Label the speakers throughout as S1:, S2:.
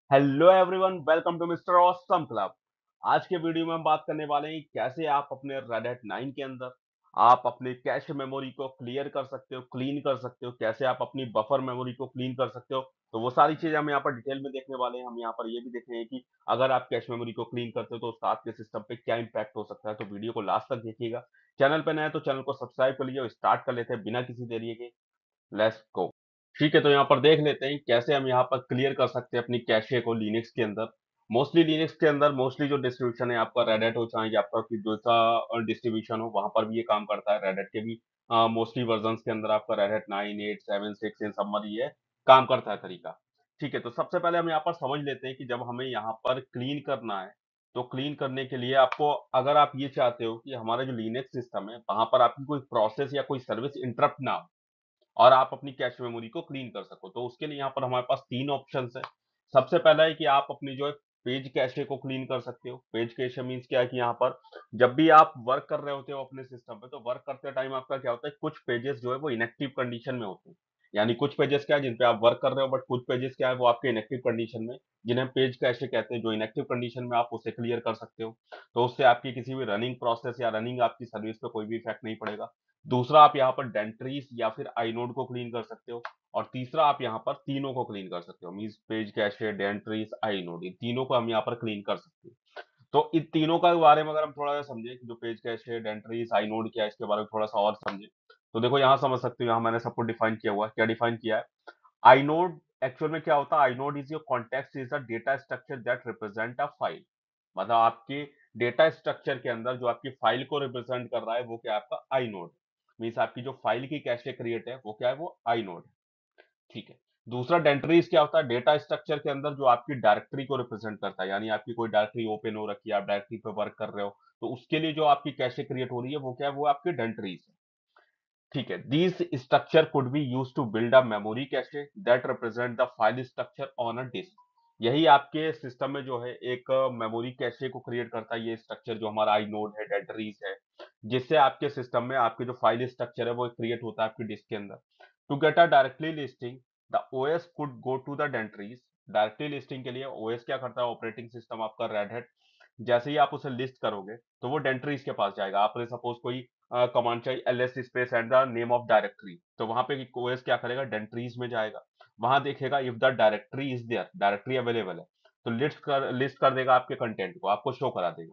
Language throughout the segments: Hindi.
S1: Hello everyone, welcome to mister awesome club. आज के वीडियो में हम बात करने वाले हैं कैसे आप अपने रेड हैट 9 के अंदर आप अपनी कैश मेमोरी को क्लियर कर सकते हो, क्लीन कर सकते हो, कैसे आप अपनी बफर मेमोरी को क्लीन कर सकते हो। तो वो सारी चीजें हम यहाँ पर डिटेल में देखने वाले हैं। हम यहाँ पर ये भी देखेंगे कि अगर आप कैश मेमोरी को क्लीन करते हो तो उसका आपके सिस्टम पे क्या इंपैक्ट हो सकता है। तो वीडियो को लास्ट तक देखिएगा। चैनल पे नए हैं तो चैनल को सब्सक्राइब कर लीजिए और स्टार्ट कर लेते हैं बिना किसी देरी के। Let's go. ठीक है, तो यहाँ पर देख लेते हैं कैसे हम यहाँ पर क्लियर कर सकते हैं अपनी कैशे को लिनक्स के अंदर। मोस्टली लिनक्स के अंदर मोस्टली जो डिस्ट्रीब्यूशन है आपका रेड हैट हो, चाहे आपका जो सा डिस्ट्रीब्यूशन हो, वहां पर भी ये काम करता है। रेड हैट के भी मोस्टली वर्जन्स के अंदर आपका रेड हैट 9, 8, 7, 6 इन सब में ये काम करता है तरीका। ठीक है, तो सबसे पहले हम यहाँ पर समझ लेते हैं कि जब हमें यहाँ पर क्लीन करना है तो क्लीन करने के लिए आपको, अगर आप ये चाहते हो कि हमारा जो लिनक्स सिस्टम है वहां पर आपकी कोई प्रोसेस या कोई सर्विस इंटरप्ट ना हो और आप अपनी कैश मेमोरी को क्लीन कर सको, तो उसके लिए यहाँ पर हमारे पास तीन ऑप्शंस है। सबसे पहला है कि आप अपनी जो है पेज कैशे को क्लीन कर सकते हो। पेज कैशे मींस क्या है कि यहाँ पर जब भी आप वर्क कर रहे होते हो अपने सिस्टम पे, तो वर्क करते टाइम आपका क्या होता है, कुछ पेजेस जो है वो इनएक्टिव कंडीशन में होते हैं। यानी कुछ पेजेस क्या है जिन पे आप वर्क कर रहे हो, बट कुछ पेजेस क्या है वो आपके इनएक्टिव कंडीशन में, जिन्हें पेज कैशे कहते हैं। जो इनएक्टिव कंडीशन में आप उसे क्लियर कर सकते हो, तो उससे आपकी किसी भी रनिंग प्रोसेस या रनिंग आपकी सर्विस पे कोई भी इफेक्ट नहीं पड़ेगा। दूसरा, आप यहाँ पर डेंट्रीज या फिर आईनोड को क्लीन कर सकते हो। और तीसरा, आप यहाँ पर तीनों को क्लीन कर सकते हो। Means page cache, dentries, inode, इन तीनों को हम यहाँ पर क्लीन कर सकते हैं। तो इन तीनों का बारे में अगर हम थोड़ा सा समझे कि जो पेज कैशे, डेंट्रीज, आईनोड क्या है, इसके बारे में थोड़ा सा और समझे, तो देखो यहाँ समझ सकते हो। यहाँ मैंने सबको डिफाइन किया हुआ है। क्या डिफाइन किया है? आईनोड एक्चुअल में क्या होता है? Inode is your context is the data structure that represent a file. मतलब आपके डेटा स्ट्रक्चर के अंदर जो आपकी फाइल को रिप्रेजेंट कर रहा है वो क्या है? आपका आईनोड। मीन्स आपकी जो फाइल की कैशे क्रिएट है वो क्या है? वो आईनोड है। ठीक है। दूसरा, डेंटरीज क्या होता है? डेटा स्ट्रक्चर के अंदर जो आपकी डायरेक्टरी को रिप्रेजेंट करता है। यानी आपकी कोई डायरेक्टरी ओपन हो रखी है, आप डायरेक्टरी पे वर्क कर रहे हो, तो उसके लिए जो आपकी कैशे क्रिएट हो रही है वो क्या है? वो आपकी डेंटरीज है। ठीक है। These structure could be use to build a memory cache that represent the file structure on a disk. यही आपके सिस्टम में जो है एक मेमोरी कैशे को क्रिएट करता है, ये स्ट्रक्चर जो हमारा आई नोड है, डेटरीज है, जिससे आपके सिस्टम में आपके जो फाइल स्ट्रक्चर है वो क्रिएट होता है आपकी डिस्क के अंदर। To get a directly listing, the OS could go to the dentries. Directly listing के लिए ओएस क्या करता है? ऑपरेटिंग सिस्टम आपका रेड हैट, जैसे ही आप उसे लिस्ट करोगे तो वो डेंट्रीज के पास जाएगा। आपने सपोज कोई कमांड चाहिए, LS space and the name of directory, तो वहां पे ओएस क्या करेगा? डेंट्रीज में जाएगा, वहां देखेगा if the directory is there, directory available है, तो लिस्ट कर देगा आपके कंटेंट को, आपको शो करा देगा।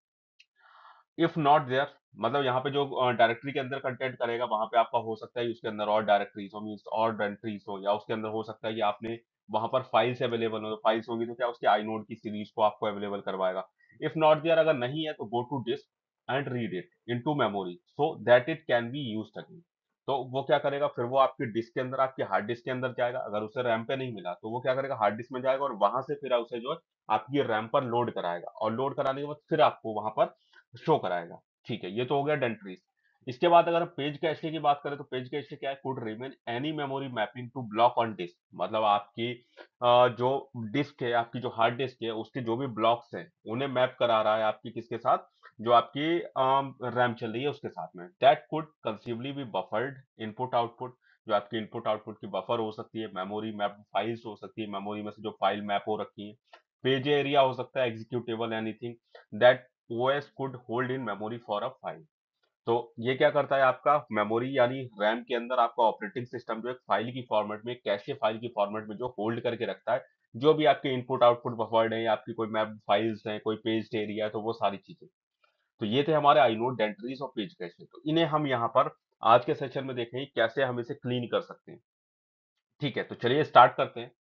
S1: इफ नॉट देयर, मतलब यहाँ पे जो डायरेक्टरी के अंदर कंटेंट करेगा वहां पे आपका हो सकता है उसके अंदर और डायरेक्टरीज हो, मीन्स और डायरेक्टरीज हो, या उसके अंदर हो सकता है कि आपने वहां पर फाइल्स अवेलेबल हो, फाइल्स होगी तो क्या उसके आई नोड की सीरीज को आपको अवेलेबल करवाएगा। इफ नॉट देयर, अगर नहीं है तो go to disk and read it into memory so that it can be used again. तो वो क्या करेगा फिर? वो आपकी डिस्क के अंदर, आपके हार्ड डिस्क के अंदर जाएगा। अगर उसे रैम पे नहीं मिला तो वो क्या करेगा? हार्ड डिस्क में जाएगा और वहां से फिर उसे जो है आपकी रैम पर लोड कराएगा, और लोड कराने के बाद फिर आपको वहां पर शो कराएगा। ठीक है, ये तो हो गया डेंट्रीज। इसके बाद अगर पेज कैशे की बात करें तो पेज कैशे क्या है? Could remain any memory mapping to block on disk. मतलब आपकी जो डिस्क है, आपकी जो हार्ड डिस्क है, उसके जो भी ब्लॉक्स हैं उन्हें मैप करा रहा है आपकी किसके साथ? जो आपकी रैम चल रही है उसके साथ में। That could conceivably be buffered input output. जो आपकी इनपुट आउटपुट की बफर हो सकती है, मेमोरी मैप फाइल्स हो सकती है, मेमोरी में से जो फाइल मैप हो रखी है, पेज एरिया हो सकता है, executable, anything that OS could hold in memory for a file. तो ये क्या करता है? आपका मेमोरी यानी रैम के अंदर आपका ऑपरेटिंग सिस्टम जो एक फाइल की फॉर्मेट में, कैशे फाइल की फॉर्मेट में जो होल्ड करके रखता है, जो भी आपके इनपुट आउटपुट बफर्ड है, या आपकी कोई मैप फाइल्स हैं, कोई पेज एरिया है, तो वो सारी चीजें। तो ये थे हमारे आईनोड, डेंट्रीज और पेज कैशे। तो इन्हें हम यहाँ पर आज के सेशन में देखेंगे कैसे हम इसे क्लीन कर सकते हैं। ठीक है, तो चलिए स्टार्ट करते हैं।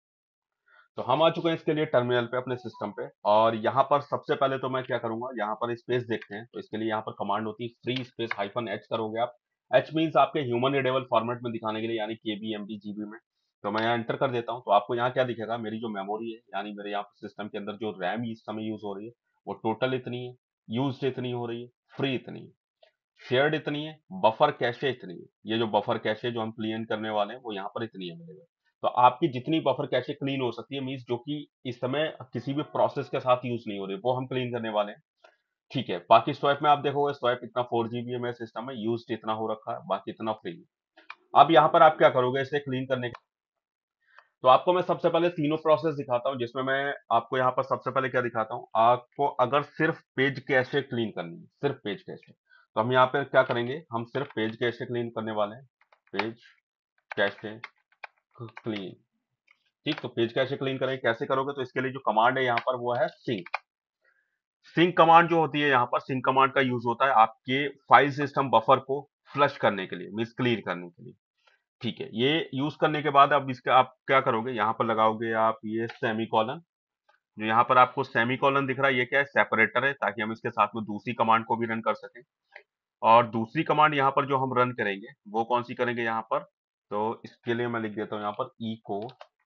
S1: तो हम आ चुके हैं इसके लिए टर्मिनल पे, अपने सिस्टम पे, और यहाँ पर सबसे पहले तो मैं क्या करूंगा, यहाँ पर स्पेस देखते हैं। तो इसके लिए यहाँ पर कमांड होती है फ्री स्पेस हाइफन एच करोगे आप। एच मीन्स आपके ह्यूमन रीडेबल फॉर्मेट में दिखाने के लिए, यानी केबी, एमबी, जीबी में। तो मैं यहाँ एंटर कर देता हूँ, तो आपको यहाँ क्या दिखेगा? मेरी जो मेमोरी है, यानी मेरे यहाँ सिस्टम के अंदर जो रैम इस समय यूज हो रही है वो टोटल इतनी है, यूज इतनी हो रही है, फ्री इतनी है, शेयर्ड इतनी है, बफर कैशे इतनी है। ये जो बफर कैशे जो हम क्लीन करने वाले हैं वो यहाँ पर इतनी अवेलेबल। तो आपकी जितनी बफर कैशे क्लीन हो सकती है, मीन्स जो कि इस समय किसी भी प्रोसेस के साथ यूज नहीं हो रही, वो हम क्लीन करने वाले हैं। ठीक है। बाकी स्वैप में आप देखोगे, स्वैप इतना 4 GB है मेरे सिस्टम में, यूज इतना हो रखा है, बाकी इतना फ्री है। अब यहाँ पर आप क्या करोगे इसे क्लीन करने के? तो आपको मैं सबसे पहले तीनों प्रोसेस दिखाता हूँ, जिसमें मैं आपको यहाँ पर सबसे पहले क्या दिखाता हूँ। आपको अगर सिर्फ पेज कैशे क्लीन करनी है, सिर्फ पेज कैशे, तो हम यहाँ पे क्या करेंगे, हम सिर्फ पेज कैशे क्लीन करने वाले हैं। Page cache clean. ठीक, तो पेज कैशे क्लीन करेंगे, कैसे करोगे, तो इसके लिए जो कमांड है यहाँ पर वो है सिंक। सिंक कमांड जो होती है यहाँ पर, सिंक कमांड का यूज होता है आपके फाइल सिस्टम बफर को फ्लश करने के लिए, मीन्स क्लियर करने के लिए। ठीक है, ये यूज करने के बाद अब इसका आप क्या करोगे, यहाँ पर लगाओगे आप ये सेमी कॉलन। जो यहाँ पर आपको सेमी कॉलन दिख रहा है, ये क्या है, सेपरेटर है, ताकि हम इसके साथ में दूसरी कमांड को भी रन कर सकें। और दूसरी कमांड यहाँ पर जो हम रन करेंगे वो कौन सी करेंगे यहाँ पर, तो इसके लिए मैं लिख देता हूँ यहाँ पर इको,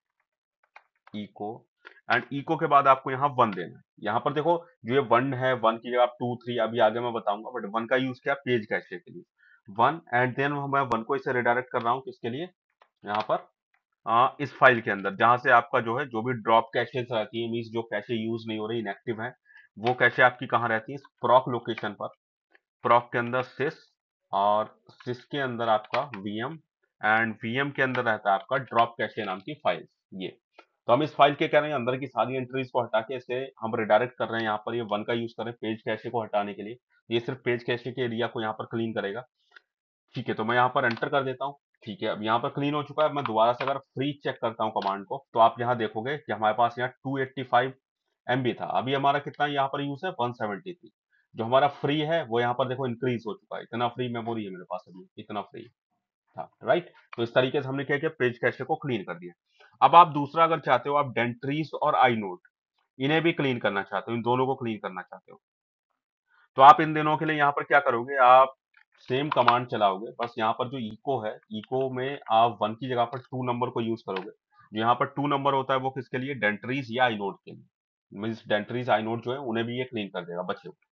S1: इको। एंड इको के बाद आपको यहाँ वन देना है। यहाँ पर देखो, जो ये वन है, वन की जगह आप टू थ्री अभी आगे मैं बताऊंगा, बट वन का यूज किया पेज कैशे के लिए, वन। एंड देन मैं वन को इसे रिडायरेक्ट कर रहा हूँ किसके लिए, यहाँ पर इस फाइल के अंदर, जहां से आपका जो है, जो भी ड्रॉप कैशेस रहती है, मीन्स जो कैशे यूज नहीं हो रही, इनएक्टिव है, वो कैशे आपकी कहाँ रहती है, प्रॉक लोकेशन पर। प्रॉक के अंदर सिस, और सिस के अंदर आपका वीएम, एंड वीएम के अंदर रहता है आपका ड्रॉप कैशे नाम की फाइल। ये, तो हम इस फाइल के कह रहे हैं अंदर की सारी एंट्रीज को हटा के इसे हम रिडायरेक्ट कर रहे हैं, यहाँ पर ये वन का यूज कर रहे हैं पेज कैशे को हटाने के लिए। ये सिर्फ पेज कैशे के एरिया को यहाँ पर क्लीन करेगा। ठीक है, तो मैं यहाँ पर एंटर कर देता हूँ। ठीक है, अब यहाँ पर क्लीन हो चुका है। मैं दोबारा से अगर फ्री चेक करता हूँ कमांड को, तो आप यहाँ देखोगे कि हमारे पास यहाँ 285 MB था, अभी हमारा कितना यहाँ पर यूज है, 173। जो हमारा फ्री है वो यहाँ पर देखो इंक्रीज हो चुका है, इतना फ्री मेमोरी है मेरे पास, अभी इतना फ्री था, राइट। तो इस तरीके से हमने क्या किया, पेज कैशे को क्लीन कर दिया। अब आप दूसरा अगर चाहते हो, आप डेंट्रीज और आई नोट, इन्हें भी क्लीन करना चाहते हो, इन दोनों को क्लीन करना चाहते हो, तो आप इन दिनों के लिए यहाँ पर क्या करोगे, आप सेम कमांड चलाओगे, बस यहाँ पर जो इको है, इको में आप वन की जगह पर टू नंबर को यूज करोगे। जो यहाँ पर टू नंबर होता है वो किसके लिए, डेंट्रीज या आईनोड के लिए, मीन्स डेंट्रीज आईनोड जो है उन्हें भी ये क्लीन कर देगा, बचे हुए।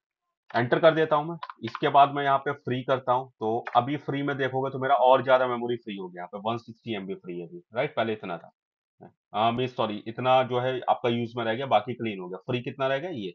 S1: एंटर कर देता हूं मैं। इसके बाद मैं यहाँ पे फ्री करता हूँ, तो अभी फ्री में देखोगे तो मेरा और ज्यादा मेमोरी फ्री हो गया, यहाँ पे 160 MB फ्री है अभी, राइट, पहले इतना था। हाँ मीन सॉरी, इतना जो है आपका यूज में रह गया, बाकी क्लीन हो गया, फ्री कितना रह गया ये।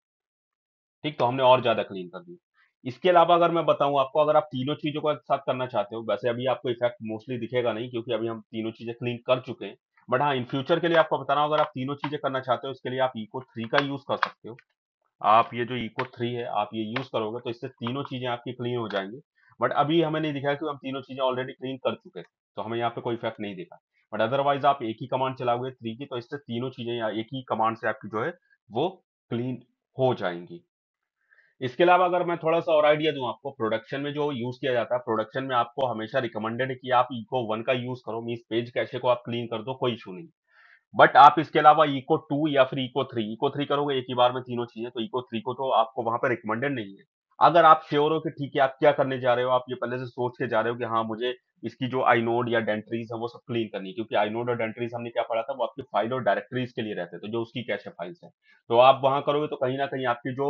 S1: ठीक, तो हमने और ज्यादा क्लीन कर दी। इसके अलावा अगर मैं बताऊं आपको, अगर आप तीनों चीजों को एक साथ करना चाहते हो, वैसे अभी आपको इफेक्ट मोस्टली दिखेगा नहीं, क्योंकि अभी हम तीनों चीजें क्लीन कर चुके हैं। बट हाँ, इन फ्यूचर के लिए आपको बता रहा हूं, अगर आप तीनों चीजें करना चाहते हो, इसके लिए आप इको थ्री का यूज कर सकते हो। आप ये जो इको थ्री है, आप ये यूज करोगे तो इससे तीनों चीजें आपकी क्लीन हो जाएंगी। बट अभी हमें नहीं दिखा कि हम तीनों चीजें ऑलरेडी क्लीन कर चुके थे, तो हमें यहाँ पे कोई इफेक्ट नहीं दिखा। बट अदरवाइज आप एक ही कमांड चलाओगे थ्री की, तो इससे तीनों चीजें या एक ही कमांड से आपकी जो है वो क्लीन हो जाएंगी। इसके अलावा अगर मैं थोड़ा सा और आइडिया दूं आपको, प्रोडक्शन में जो यूज किया जाता है, प्रोडक्शन में आपको हमेशा रिकमेंडेड है कि आप इको वन का यूज करो, मीन्स पेज कैशे को आप क्लीन कर दो, कोई इशू नहीं। बट आप इसके अलावा इको टू या फिर इको थ्री करोगे एक ही बार में तीनों चीजें, तो इको थ्री को तो आपको वहां पर रिकमेंडेड नहीं है। अगर आप श्योर हो कि ठीक है आप क्या करने जा रहे हो, आप ये पहले से सोच के जा रहे हो कि हाँ मुझे इसकी जो आईनोड या डेंट्रीज है वो सब क्लीन करनी है, क्योंकि आईनोड और डेंट्रीज हमने क्या पढ़ा था, वो आपकी फाइल और डायरेक्टरीज के लिए रहते थे, जो उसकी कैशे फाइल्स है। तो आप वहां करोगे तो कहीं ना कहीं आपकी जो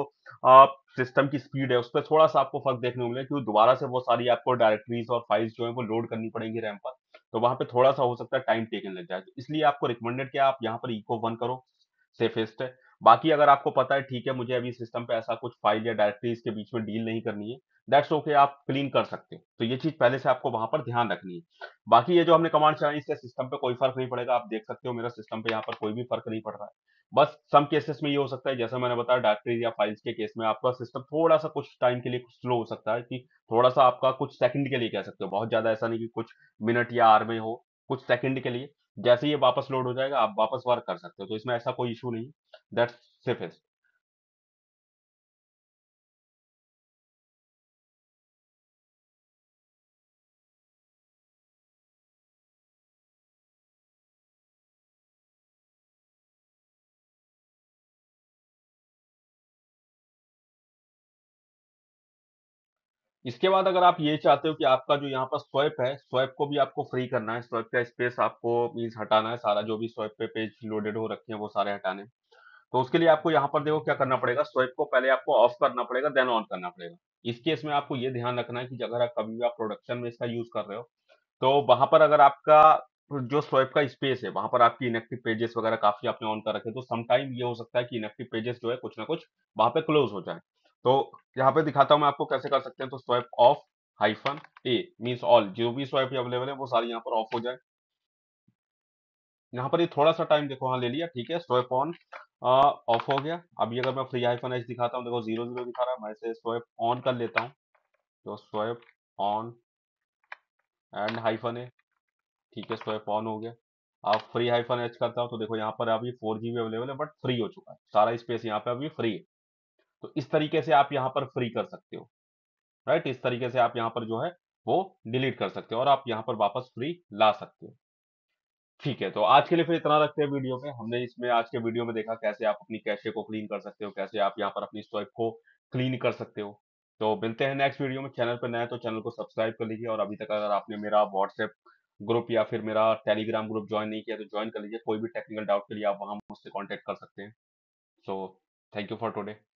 S1: सिस्टम की स्पीड है उस पर थोड़ा सा आपको फर्क देखने को मिलेगा, क्योंकि दोबारा से वो सारी आपको डायरेक्टरीज और फाइल्स जो है वो लोड करनी पड़ेंगी रैम पर। तो वहां पे थोड़ा सा हो सकता है टाइम टेकन लग जाए, तो इसलिए आपको रिकमेंडेड क्या, आप यहाँ पर इको वन करो, सेफेस्ट है। बाकी अगर आपको पता है ठीक है मुझे अभी सिस्टम पे ऐसा कुछ फाइल या डायरेक्टरीज के बीच में डील नहीं करनी है, दैट्स ओके, आप क्लीन कर सकते हो। तो ये चीज पहले से आपको वहां पर ध्यान रखनी है। बाकी ये जो हमने कमांड चलाई, इससे सिस्टम पे कोई फर्क नहीं पड़ेगा, आप देख सकते हो मेरा सिस्टम पे यहाँ पर कोई भी फर्क नहीं पड़ रहा है। बस सम केसेस में ये हो सकता है, जैसा मैंने बताया डायरेक्टरीज या फाइल्स के केस में आपका सिस्टम थोड़ा सा कुछ टाइम के लिए स्लो हो सकता है, कि थोड़ा सा आपका कुछ सेकंड के लिए कह सकते हो, बहुत ज्यादा ऐसा नहीं कि कुछ मिनट या आवर में हो, कुछ सेकंड के लिए। जैसे ही ये वापस लोड हो जाएगा आप वापस वर्क कर सकते हो, तो इसमें ऐसा कोई इशू नहीं। That's safest. इसके बाद अगर आप ये चाहते हो कि आपका जो यहाँ पर स्वैप है, स्वैप को भी आपको फ्री करना है, स्वैप का स्पेस आपको मीन्स हटाना है, सारा जो भी स्वैप पे पेज लोडेड हो रखे हैं वो सारे हटाने हैं। तो उसके लिए आपको यहाँ पर देखो क्या करना पड़ेगा, स्वैप को पहले आपको ऑफ करना पड़ेगा, देन ऑन करना पड़ेगा। इस केस में आपको ये ध्यान रखना है कि अगर आप कभी भी आप प्रोडक्शन में इसका यूज कर रहे हो, तो वहां पर अगर आपका जो स्वैप का स्पेस है, वहां पर आपकी इनएक्टिव पेजेस वगैरह काफी आपने ऑन कर रखे, तो सम टाइम ये हो सकता है कि इनएक्टिव पेजेस जो है कुछ ना कुछ वहां पे क्लोज हो जाए। तो यहाँ पे दिखाता हूँ मैं आपको कैसे कर सकते हैं, तो swap off hyphen A means all, जो भी स्वैप अवेलेबल है वो सारी यहाँ पर ऑफ हो जाए। यहाँ पर ये थोड़ा सा टाइम देखो, हाँ ले लिया, ठीक है। स्वाइप ऑन ऑफ हो गया। अभी अगर मैं फ्री हाइफन एच दिखाता हूँ, देखो 00 दिखा रहा है। मैं इसे स्वाइप ऑन कर लेता हूँ, तो swap on and hyphen A, ठीक है, स्वाइप ऑन हो गया। अब फ्री हाइफन एच करता हूँ, तो देखो यहाँ पर अभी 4 GB अवेलेबल है, बट फ्री हो चुका है, सारा स्पेस यहाँ पे अभी फ्री है। तो इस तरीके से आप यहाँ पर फ्री कर सकते हो, राइट। इस तरीके से आप यहाँ पर जो है वो डिलीट कर सकते हो और आप यहाँ पर वापस फ्री ला सकते हो। ठीक है, तो आज के लिए फिर इतना रखते हैं वीडियो में। हमने इसमें आज के वीडियो में देखा कैसे आप अपनी कैशे को क्लीन कर सकते हो, कैसे आप यहाँ पर अपनी स्वाइप को क्लीन कर सकते हो। तो मिलते हैं नेक्स्ट वीडियो में। चैनल पर नए हैं तो चैनल को सब्सक्राइब कर लीजिए, और अभी तक अगर आपने मेरा व्हाट्सएप ग्रुप या फिर मेरा टेलीग्राम ग्रुप ज्वाइन नहीं किया तो ज्वाइन कर लीजिए। कोई भी टेक्निकल डाउट के लिए आप वहां मुझसे कॉन्टेक्ट कर सकते हैं। So thank you for today.